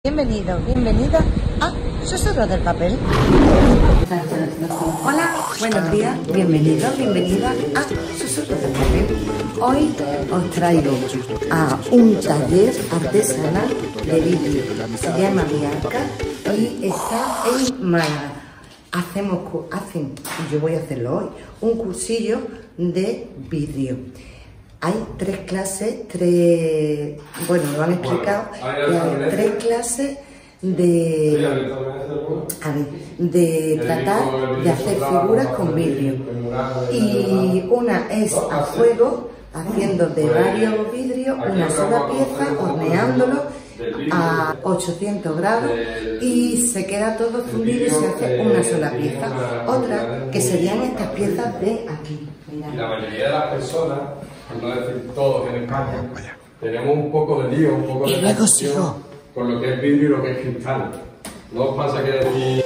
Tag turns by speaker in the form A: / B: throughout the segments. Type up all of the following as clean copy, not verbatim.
A: Bienvenido, bienvenida a Susurros del Papel. Hola, buenos días, bienvenido, bienvenida a Susurros del Papel. Hoy os traigo a un taller artesanal de vidrio. Se llama Viarca y está en Málaga. Yo voy a hacerlo hoy, un cursillo de vidrio. Hay tres clases, bueno, me lo han explicado, hay tres clases de tratar de hacer figuras con vidrio. Y una es a fuego, haciendo de varios vidrios una sola pieza, horneándolo a 800 grados y se queda todo fundido y se hace una sola pieza. Otra que serían estas piezas de aquí. Mirad.
B: Y la mayoría de las personas, por no decir todos en España, tenemos un poco de lío, un poco de confusión con lo que es vidrio y lo que es cristal. ¿No os pasa que decir...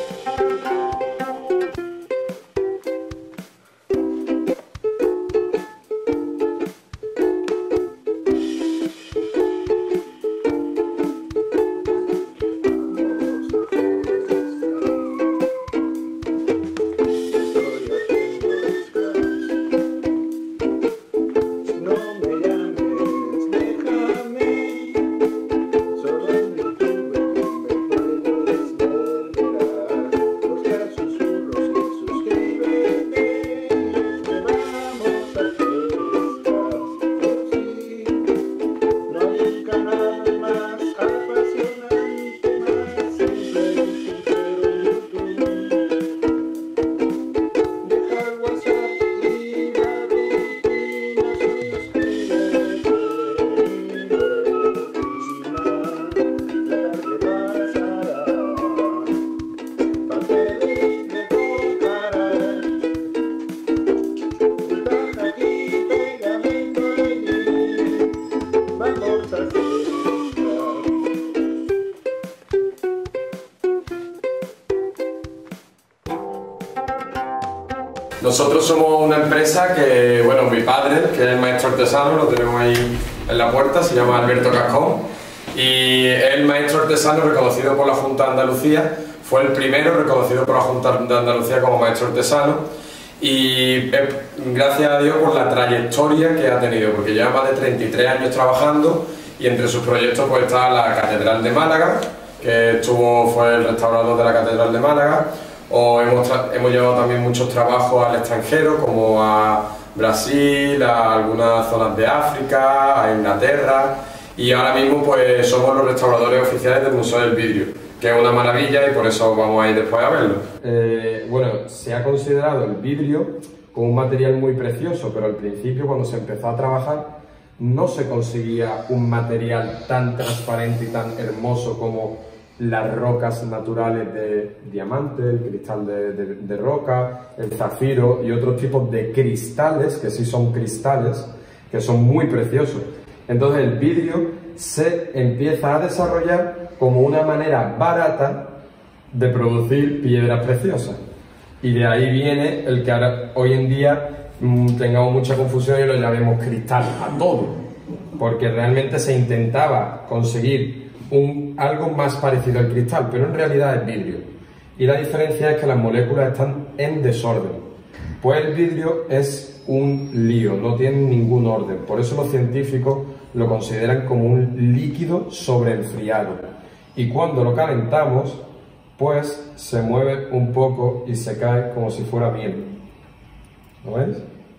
B: Nosotros somos una empresa que, bueno, mi padre, que es el maestro artesano, lo tenemos ahí en la puerta, se llama Alberto Cascón, y es el maestro artesano reconocido por la Junta de Andalucía, fue el primero reconocido por la Junta de Andalucía como maestro artesano, y gracias a Dios por la trayectoria que ha tenido, porque lleva más de 33 años trabajando, y entre sus proyectos pues está la Catedral de Málaga, que fue el restaurador de la Catedral de Málaga, o hemos llevado también muchos trabajos al extranjero, como a Brasil, a algunas zonas de África, a Inglaterra, y ahora mismo pues somos los restauradores oficiales del Museo del Vidrio, que es una maravilla y por eso vamos a ir después a verlo. Bueno, se ha considerado el vidrio como un material muy precioso, pero al principio cuando se empezó a trabajar no se conseguía un material tan transparente y tan hermoso como las rocas naturales de diamante, el cristal de roca, el zafiro y otros tipos de cristales, que sí son cristales, que son muy preciosos. Entonces el vidrio se empieza a desarrollar como una manera barata de producir piedras preciosas. Y de ahí viene el que ahora, hoy en día tengamos mucha confusión y lo llamemos cristal a todo, porque realmente se intentaba conseguir algo más parecido al cristal, pero en realidad es vidrio. Y la diferencia es que las moléculas están en desorden. Pues el vidrio es un lío, no tiene ningún orden. Por eso los científicos lo consideran como un líquido sobreenfriado. Y cuando lo calentamos, pues se mueve un poco y se cae como si fuera miel. ¿Lo veis?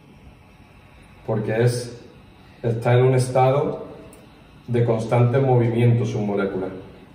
B: Porque está en un estado de constante movimiento submolecular.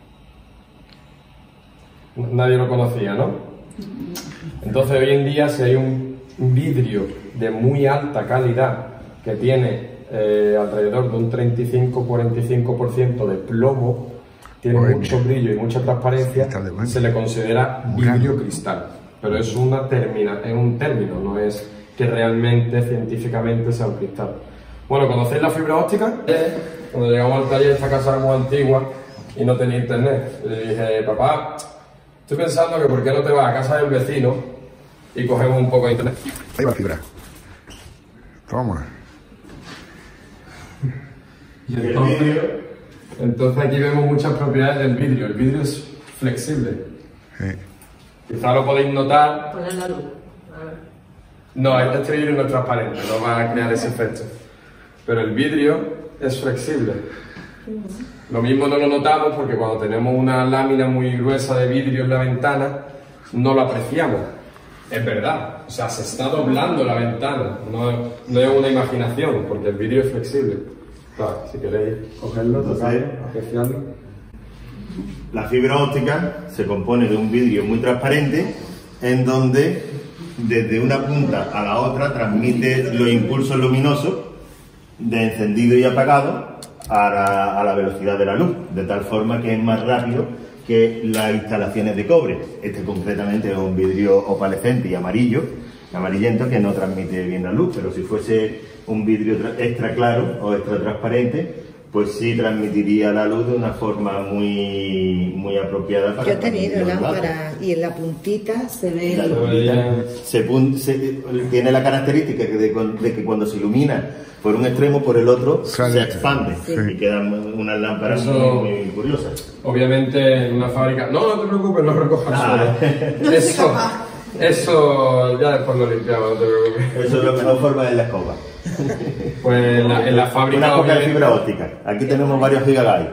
B: Nadie lo conocía, ¿no? Entonces hoy en día, si hay un vidrio de muy alta calidad que tiene alrededor de un 35-45% de plomo, tiene mucho brillo y mucha transparencia, se le considera vidrio cristal. Pero es un término, no es que realmente científicamente sea un cristal. Bueno, ¿conocéis la fibra óptica? Cuando llegamos al taller, esta casa era muy antigua y no tenía internet. Le dije, papá, estoy pensando que por qué no te vas a casa del vecino y cogemos un poco de internet.
C: Ahí va la fibra. Toma.
B: Y entonces Entonces aquí vemos muchas propiedades del vidrio. El vidrio es flexible. Quizá lo podéis notar.
A: Poner la luz.
B: No, este vidrio no es transparente, no va a crear ese efecto. Pero el vidrio es flexible. Lo mismo no lo notamos porque cuando tenemos una lámina muy gruesa de vidrio en la ventana, no lo apreciamos. Es verdad, o sea, se está doblando la ventana, no es una imaginación, porque el vidrio es flexible. Claro, si queréis cogerlo, apreciarlo.
C: La fibra óptica se compone de un vidrio muy transparente en donde desde una punta a la otra transmite los impulsos luminosos de encendido y apagado a la velocidad de la luz, de tal forma que es más rápido que las instalaciones de cobre. Este concretamente es un vidrio opalescente y amarillento que no transmite bien la luz, pero si fuese un vidrio extra claro o extra transparente, pues sí transmitiría la luz de una forma muy apropiada para...
A: Yo he tenido lámpara y en la puntita se ve
C: tiene la característica de que cuando se ilumina por un extremo, por el otro, se expande y quedan unas lámparas muy curiosas.
B: Obviamente en una fábrica... No te preocupes, no recojas eso ya después lo limpiamos, no te preocupes.
C: Eso es la mejor forma de la escoba.
B: Pues en la fábrica...
C: Una copia de fibra óptica. Aquí tenemos varios gigabytes.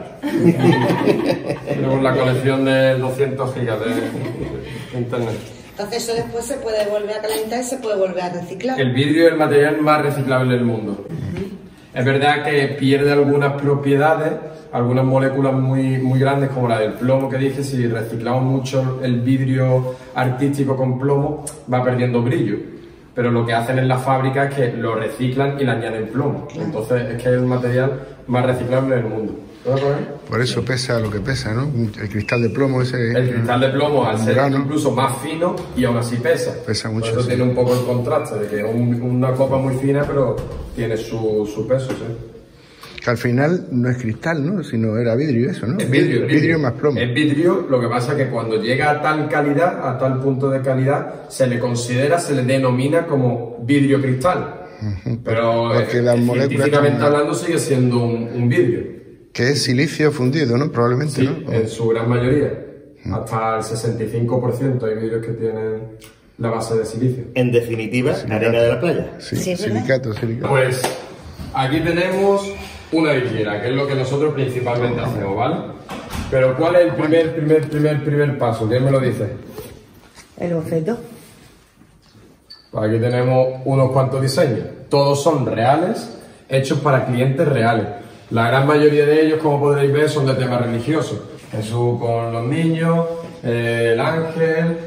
B: Tenemos la colección de 200 gigas de internet.
A: Entonces eso después se puede volver a calentar y se puede volver a reciclar.
B: El vidrio es el material más reciclable del mundo. Es verdad que pierde algunas propiedades, algunas moléculas muy grandes, como la del plomo que dije. Si reciclamos mucho el vidrio artístico con plomo, va perdiendo brillo. Pero lo que hacen en la fábrica es que lo reciclan y le añaden plomo. Entonces es que es el material más reciclable del mundo.
D: Por eso pesa lo que pesa, ¿no? El cristal de plomo ese...
B: El cristal de plomo, al ser incluso más fino, y aún así pesa.
D: Pesa mucho.
B: Por eso tiene un poco el contraste de que es una copa muy fina, pero tiene su peso, sí.
D: Que al final no es cristal, ¿no? Sino era vidrio eso, ¿no?
B: Es vidrio
D: más plomo.
B: Es vidrio, lo que pasa es que cuando llega a tal calidad, a tal punto de calidad, se le denomina como vidrio cristal. Pero científicamente hablando sigue siendo un vidrio.
D: Que es silicio fundido, ¿no? Probablemente,
B: sí,
D: ¿no?
B: en su gran mayoría. Hasta el 65% hay vidrios que tienen la base de silicio.
C: En definitiva, arena de la playa.
D: Sí, silicato.
B: Pues aquí tenemos una vidriera, que es lo que nosotros principalmente hacemos, ¿vale? Pero ¿cuál es el primer paso? ¿Quién me lo dice?
A: El boceto.
B: Pues aquí tenemos unos cuantos diseños. Todos son reales, hechos para clientes reales. La gran mayoría de ellos, como podréis ver, son de tema religioso. Jesús con los niños, el ángel,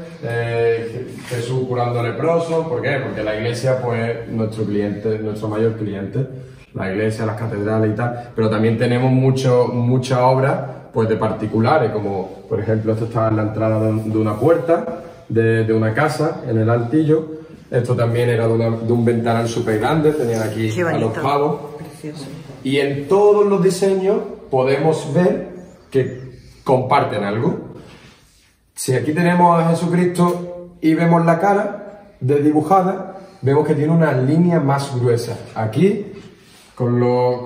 B: Jesús curando leprosos. ¿Por qué? Porque la iglesia pues es nuestro mayor cliente. La iglesia, las catedrales y tal. Pero también tenemos mucha obra pues, de particulares, como por ejemplo esto está en la entrada de una puerta de una casa en el Altillo. Esto también era de un ventanal súper grande, tenían aquí a los pavos.
A: Precioso.
B: Y en todos los diseños podemos ver que comparten algo. Si aquí tenemos a Jesucristo y vemos la cara dibujada, vemos que tiene una línea más gruesa. Aquí, con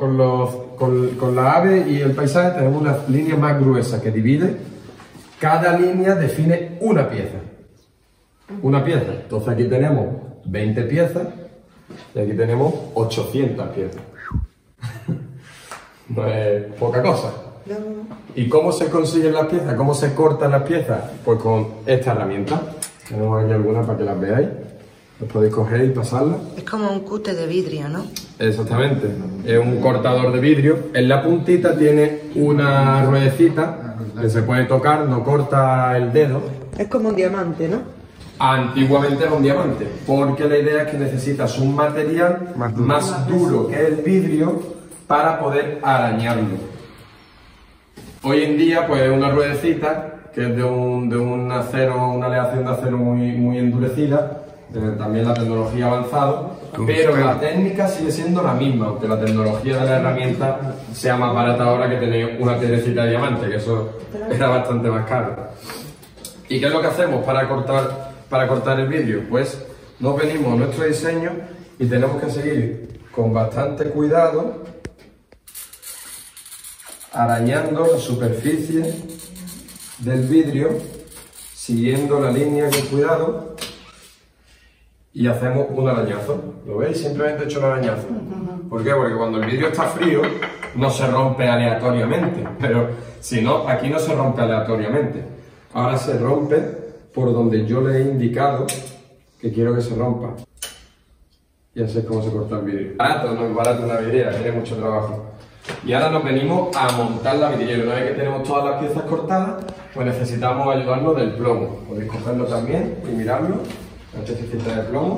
B: la ave y el paisaje, tenemos una línea más gruesa que divide. Cada línea define una pieza. Una pieza. Entonces aquí tenemos 20 piezas y aquí tenemos 800 piezas. No es poca cosa.
A: No.
B: ¿Y cómo se consiguen las piezas? ¿Cómo se cortan las piezas? Pues con esta herramienta. Tenemos aquí algunas para que las veáis. Las podéis coger y pasarlas.
A: Es como un cute de vidrio, ¿no?
B: Exactamente. Es un cortador de vidrio. En la puntita tiene una ruedecita que se puede tocar, no corta el dedo.
A: Es como un diamante, ¿no?
B: Antiguamente era un diamante, porque la idea es que necesitas un material más duro que el vidrio para poder arañarlo. Hoy en día, pues una ruedecita que es de un acero, una aleación de acero muy endurecida, también la tecnología ha avanzado, pero la técnica sigue siendo la misma, aunque la tecnología de la herramienta sea más barata ahora que tener una piedrecita de diamante, que eso era bastante más caro. ¿Y qué es lo que hacemos para cortar el vidrio? Pues nos venimos a nuestro diseño y tenemos que seguir con bastante cuidado arañando la superficie del vidrio, siguiendo la línea con cuidado, y hacemos un arañazo. ¿Lo veis? Simplemente he hecho un arañazo. ¿Por qué? Porque cuando el vidrio está frío no se rompe aleatoriamente, pero si no, aquí no se rompe aleatoriamente. Ahora se rompe por donde yo le he indicado que quiero que se rompa. Y así es como se corta el vidrio. Barato, no es barato una vidriera, tiene mucho trabajo. Y ahora nos venimos a montar la vidriera. Una vez que tenemos todas las piezas cortadas, pues necesitamos ayudarnos del plomo. Podéis cogerlo también y mirarlo. Una piececita de plomo.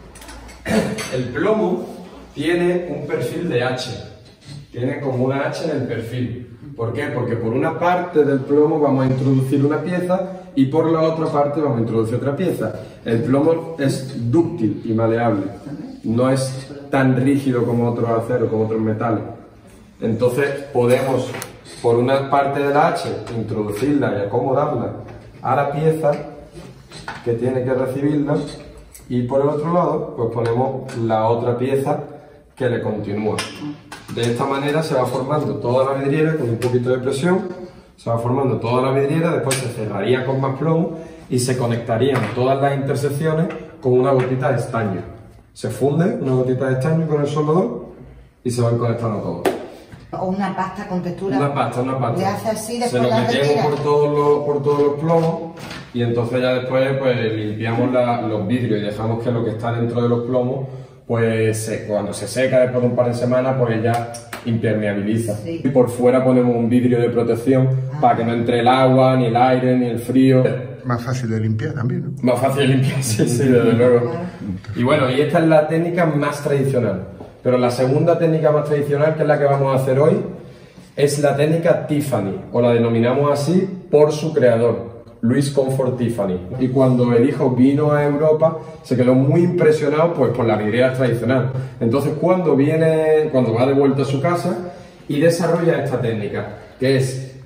B: El plomo tiene un perfil de H. Tiene como una H en el perfil. ¿Por qué? Porque por una parte del plomo vamos a introducir una pieza y por la otra parte vamos a introducir otra pieza. El plomo es dúctil y maleable. No es tan rígido como otros aceros, como otros metales. Entonces podemos, por una parte de la H, introducirla y acomodarla a la pieza que tiene que recibirla, y por el otro lado, pues ponemos la otra pieza que le continúa. De esta manera se va formando toda la vidriera con un poquito de presión, se va formando toda la vidriera, después se cerraría con más plomo y se conectarían todas las intersecciones con una gotita de estaño. Se funde una gotita de estaño con el soldador y se van conectando todos.
A: O una pasta con textura.
B: Una pasta.
A: Le hace así,
B: se
A: después
B: lo
A: la
B: metemos
A: retira.
B: por todos los plomos y entonces ya después pues limpiamos los vidrios y dejamos que lo que está dentro de los plomos pues cuando se seca después de un par de semanas pues ya impermeabiliza.
A: Sí.
B: Y por fuera ponemos un vidrio de protección para que no entre el agua, ni el aire, ni el frío.
D: Más fácil de limpiar también, ¿no?
B: Más fácil de limpiar, sí, desde luego. Y bueno, y esta es la técnica más tradicional. Pero la segunda técnica más tradicional, que es la que vamos a hacer hoy, es la técnica Tiffany, o la denominamos así por su creador, Louis Comfort Tiffany. Y cuando el hijo vino a Europa, se quedó muy impresionado pues, por la vidriera tradicional. Entonces cuando va de vuelta a su casa y desarrolla esta técnica, que es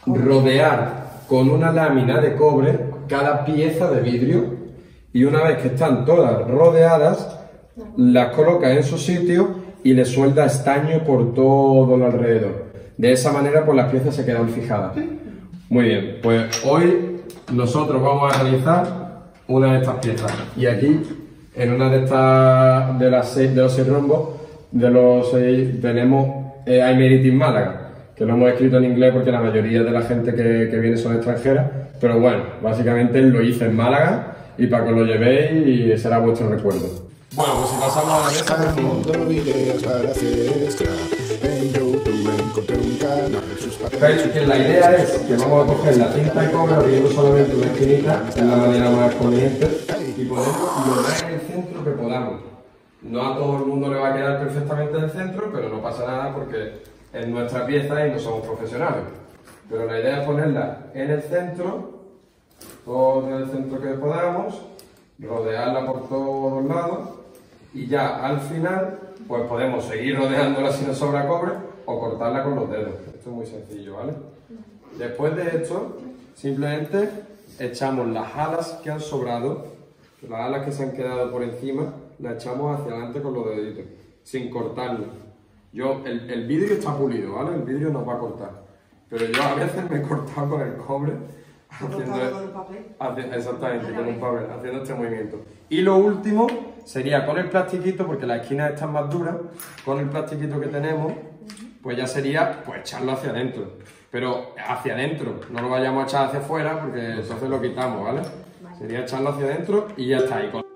B: rodear con una lámina de cobre cada pieza de vidrio, y una vez que están todas rodeadas, las coloca en su sitio y le suelda estaño por todo el alrededor. De esa manera pues las piezas se quedan fijadas. Muy bien, pues hoy nosotros vamos a realizar una de estas piezas. Y aquí, en una de los 6 rombos, tenemos I Made It in Málaga, que lo hemos escrito en inglés porque la mayoría de la gente que viene son extranjeras, pero bueno, básicamente lo hice en Málaga y para que lo llevéis y será vuestro recuerdo. Bueno, pues si pasamos a la mesa, por favor.
E: Videos para hacer extra. En YouTube encontré un canal.
B: Veis que la idea es que vamos a coger la cinta de cobre abriendo solamente una esquinita, es la manera más conveniente, y ponerlo lo más en el centro que podamos. No a todo el mundo le va a quedar perfectamente en el centro, pero no pasa nada porque es nuestra pieza y no somos profesionales. Pero la idea es ponerla en el centro, todo en el centro que podamos, rodearla por todos lados, y ya al final pues podemos seguir rodeándola si nos sobra cobre o cortarla con los dedos. Esto es muy sencillo, ¿vale? Después de esto, simplemente echamos las alas que han sobrado, las alas que se han quedado por encima, las echamos hacia adelante con los deditos, sin cortarlo. El vidrio está pulido, ¿vale? El vidrio nos va a cortar. Pero yo a veces me he cortado con el cobre exactamente, con un papel, haciendo este movimiento. Y lo último sería con el plastiquito, porque las esquinas están más duras, con el plastiquito que tenemos, pues ya sería pues echarlo hacia adentro. Pero hacia adentro, no lo vayamos a echar hacia afuera, porque entonces lo quitamos, ¿vale? Sería echarlo hacia adentro y ya está ahí.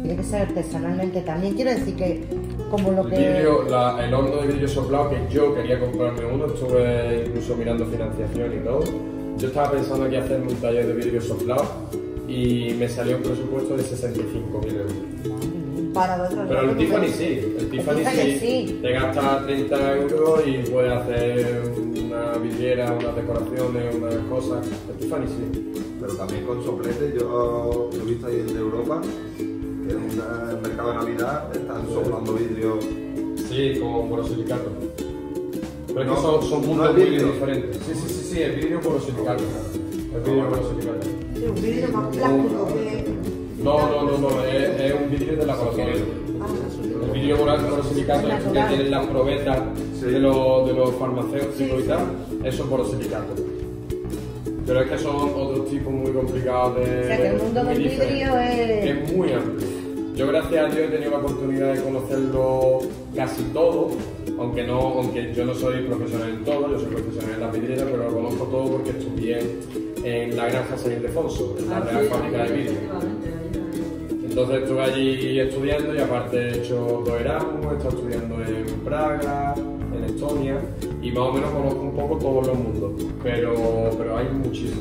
A: tiene que ser artesanalmente también. Quiero decir que como lo
B: El
A: que...
B: vidrio, el horno de vidrio soplado, que yo quería comprarme uno, estuve incluso mirando financiación y todo. Yo estaba pensando aquí hacerme un taller de vidrio soplado y me salió un presupuesto de 65.000 euros.
A: Para vosotros,
B: Pero el Tiffany sí, el Tiffany sí, te gasta 30 euros y puedes hacer una vidriera, unas decoraciones, unas cosas. El Tiffany sí.
F: Pero también con soplete, yo he visto ahí en Europa, que en el mercado de Navidad están soplando vidrio.
B: Sí, como borosilicato. Pero es
F: No,
B: que son
F: no
B: mundos
F: el
B: muy
F: vidrio.
B: diferentes. Sí, el vidrio borosilicato. El vidrio borosilicato.
A: Sí, un vidrio más plástico que...
B: No, es un vidrio de laboratorio. El vidrio borosilicato es que tienen las probetas de los farmacéuticos y tal, eso es borosilicato. Pero es que son otros tipos muy complicados de...
A: O sea que el mundo del vidrio
B: es muy amplio. Yo gracias a Dios he tenido la oportunidad de conocerlo casi todo, aunque yo no soy profesional en todo, yo soy profesional en la vidriera, pero lo conozco todo porque estudié en la granja San Ildefonso, en la Real Fábrica de Vidrio. Entonces estuve allí estudiando y aparte he hecho 2 Erasmus, he estado estudiando en Praga, en Estonia y más o menos conozco un poco todos los mundos, pero hay muchísimo.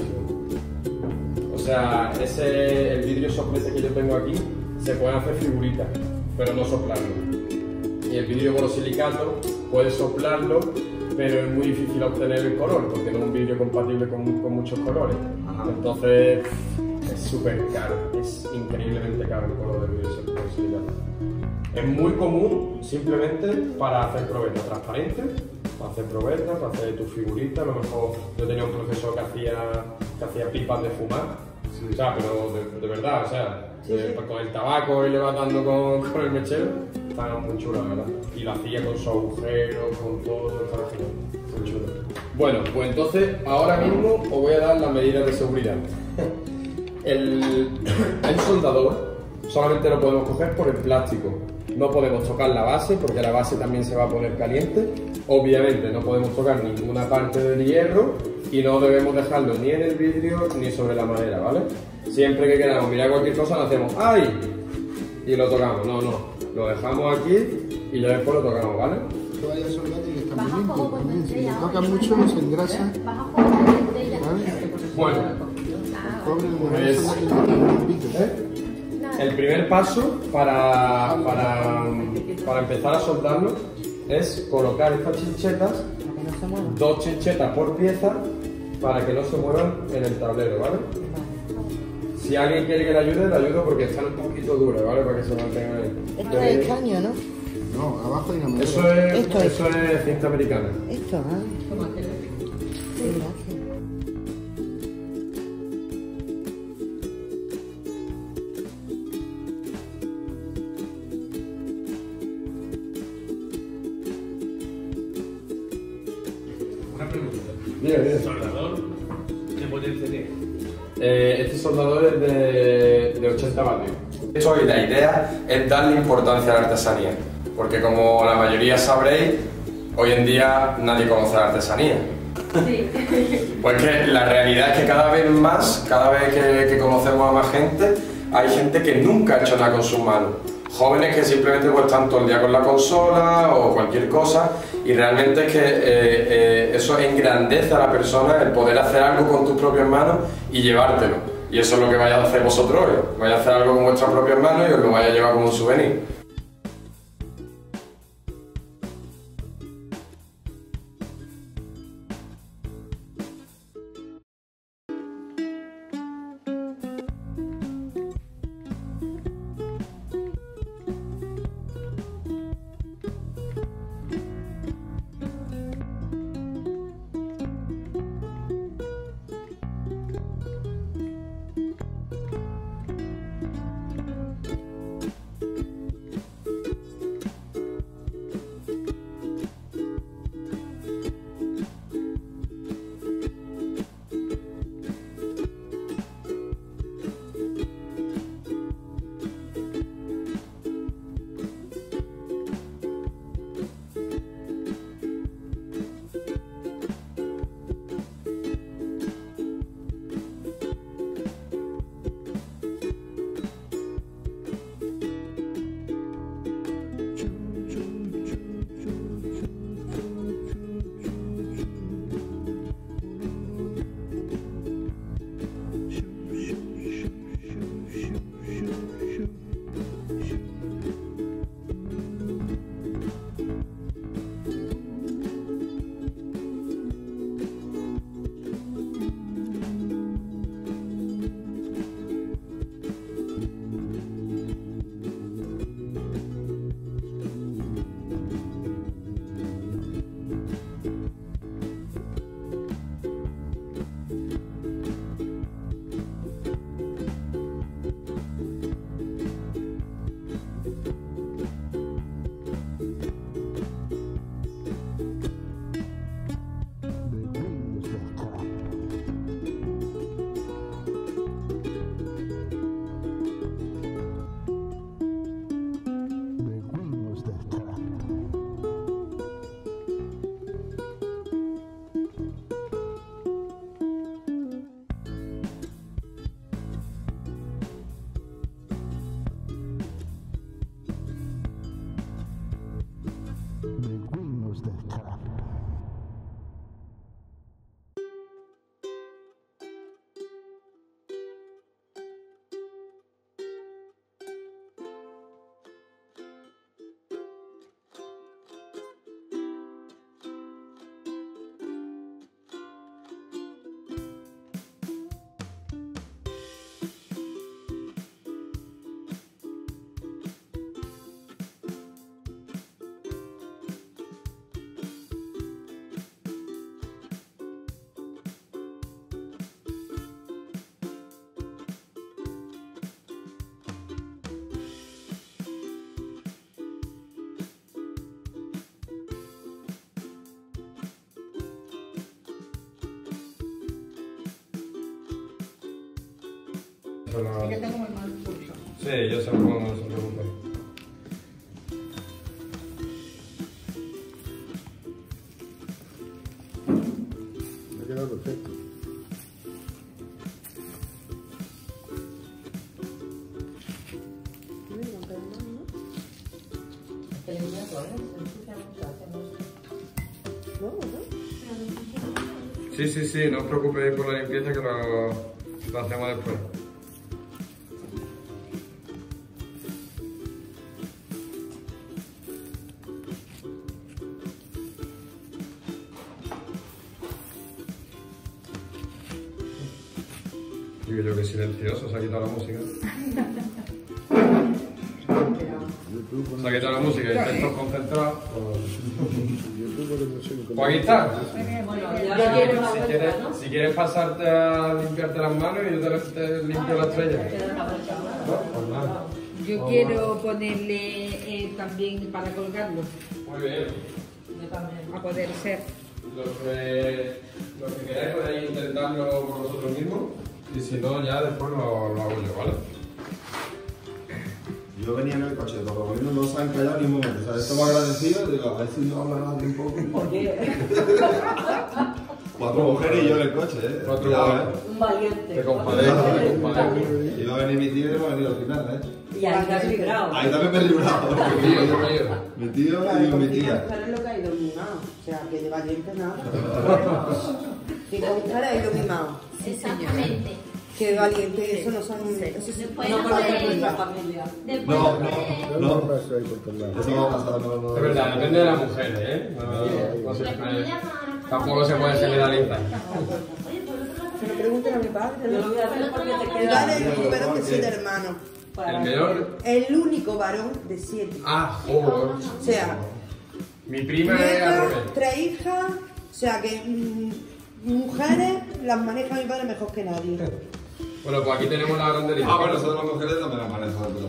B: O sea, el vidrio soplete que yo tengo aquí se puede hacer figuritas, pero no soplarlo. Y el vidrio borosilicato puedes soplarlo, pero es muy difícil obtener el color porque no es un vidrio compatible con muchos colores. Entonces es súper caro, es increíblemente caro el color del vidrio borosilicato. Es muy común simplemente para hacer probetas transparentes, para hacer probetas, para hacer tus figuritas. A lo mejor yo tenía un profesor que hacía pipas de fumar. O sea, pero de verdad, o sea, con el tabaco y le vas dando con el mechero, estaba muy chulo, ¿verdad? Y lo hacía con su agujero, con todo, estaba genial, muy chulo. Bueno, pues entonces ahora mismo os voy a dar las medidas de seguridad. El soldador solamente lo podemos coger por el plástico. No podemos tocar la base porque la base también se va a poner caliente. Obviamente no podemos tocar ninguna parte del hierro y no debemos dejarlo ni en el vidrio ni sobre la madera, ¿vale? Siempre que queramos mirar cualquier cosa lo hacemos ¡ay! Y lo tocamos, no, lo dejamos aquí y ya después lo tocamos, ¿vale?
D: Que vaya soldado y que está muy limpio también. Si le toca mucho se engrasa. ¿Vale?
B: Bueno,
D: Cobre
B: pues,
D: de soldado.
B: el primer paso para empezar a soldarlo es colocar estas chinchetas,
A: Para que no se mueva.
B: 2 chinchetas por pieza, para que no se muevan en el tablero, ¿vale? Si alguien quiere que le ayudo porque están un poquito duras, ¿vale? Para que se mantengan ahí.
A: Esto es extraño, ¿no?
D: No, abajo hay una madera.
B: Eso es cinta americana.
A: Esto, ¿ah? Sí, gracias.
G: Una pregunta.
B: Bien.
G: ¿El soldador qué potencia tiene?
B: Este soldador es de 80 vatios. Y la idea es darle importancia a la artesanía, porque como la mayoría sabréis, hoy en día nadie conoce la artesanía. Pues que la realidad es que cada vez que conocemos a más gente, hay gente que nunca ha hecho nada con sus manos. Jóvenes que simplemente pues, están todo el día con la consola o cualquier cosa, y realmente es que eso engrandece a la persona, el poder hacer algo con tus propias manos y llevártelo. Y eso es lo que vais a hacer vosotros hoy. Vais a hacer algo con vuestras propias manos y os lo vais a llevar como un souvenir. la...
H: Es que tengo muy mal pulso.
B: Sí, yo se lo pongo, no se preocupe.
D: Me ha quedado perfecto.
B: Sí, sí, sí, no os preocupéis por la limpieza que lo hacemos después. Digo yo que silencioso, se ha quitado la música. Se ha quitado la música y estáis concentrados. Pues aquí está. Si quieres pasarte a limpiarte las manos y yo te limpio la estrella. Pues nada.
H: Yo quiero ponerle también para colgarlo.
B: Muy bien.
H: A poder ser.
B: Lo que queráis podéis intentarlo por vosotros mismos y si no ya después lo hago yo, ¿vale?
F: Yo venía en el coche, por lo menos no se han callado ni un momento. O sea, estamos agradecidos, digo, a ver si no habla nadie un poco. Cuatro mujeres y yo en el coche, ¿eh?
B: Cuatro
F: Cuidado,
B: mujeres.
I: Un valiente.
B: Te compadezco, te compadezco.
F: Iba a venir mi tío y no va a venir al final, ¿eh?
I: Y ahí te has librado.
F: Ahí también me he librado. Mi tío y mi tía.
J: Pero es lo que ha ido mimado. O sea, que de valiente nada. Que con cara ha ido mimado.
K: Exactamente.
J: Que valiente, eso no son. Eso sí.
K: Después
I: No
K: no
I: conoces
K: puede-
I: nuestra familia.
K: Después
F: No,
K: no
F: no,
K: puede-
F: no. Eso no va a pasar, no.
B: Es verdad, depende de las mujeres, ¿eh? No siempre... Tampoco se puede generalizar.
J: Se lo pregunten a mi padre.
I: Yo lo voy a hacer porque te
J: Mi
I: queda.
J: padre recuperó de 7 hermanos.
B: El menor...
J: El único varón de 7.
B: Ah, joder.
J: O sea,
B: Mi prima es al
J: nietos,
B: revés.
J: 3 hijas. O sea, que mujeres las maneja mi padre mejor que nadie.
B: Bueno, pues aquí tenemos la granderita.
F: Ah, bueno, nosotros las mujeres también las manejamos de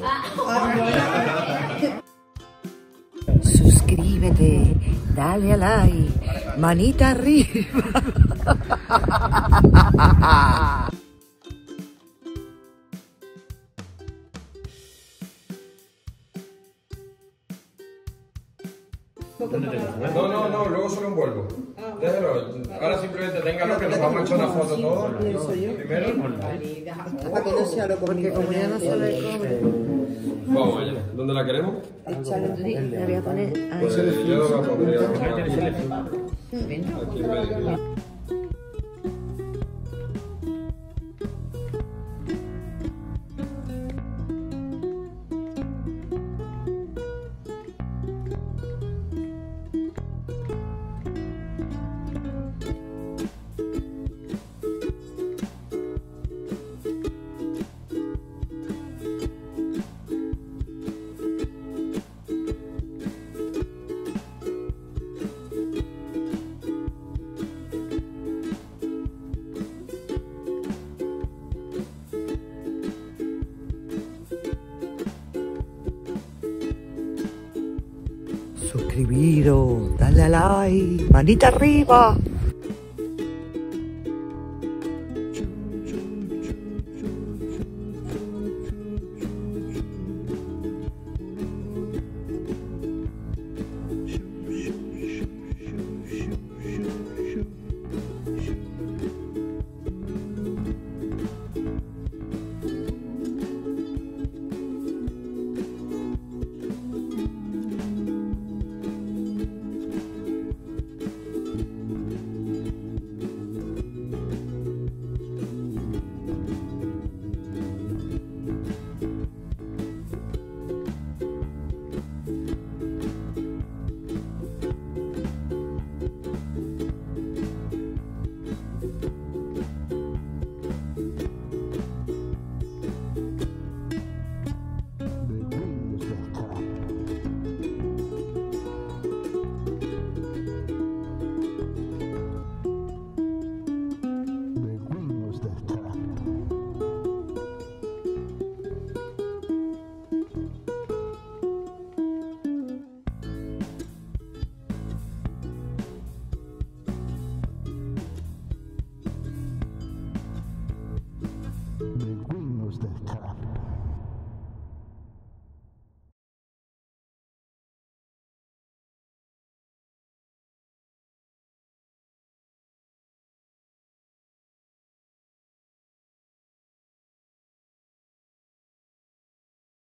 F: puta madre.
A: Suscríbete, dale a like, manita arriba.
B: No, luego solo envuelvo. Déjelo. Ahora simplemente téngalo que nos vamos a echar una foto todos. Primero.
J: Para que no sea lo porque como ya no se le come.
B: Vamos allá. ¿Dónde la queremos?
A: Le voy a poner ahí.
B: Yo la pondría aquí en medio.
A: Suscribiros, dale a like, manita arriba.